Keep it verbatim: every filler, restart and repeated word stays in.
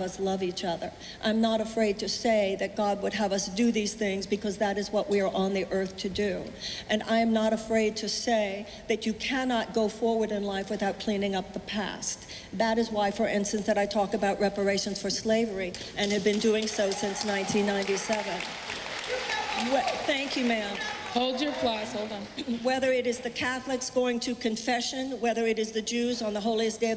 us love each other. I'm not afraid to say that God would have us do these things because that is what we are on the earth to do. And I am not afraid to say that you cannot go forward in life without cleaning up the past. That is why, for instance, that I talk about reparations for slavery and have been doing so since nineteen ninety-seven. Well, thank you, ma'am. Hold your applause, hold on. Whether it is the Catholics going to confession, whether it is the Jews on the holiest day of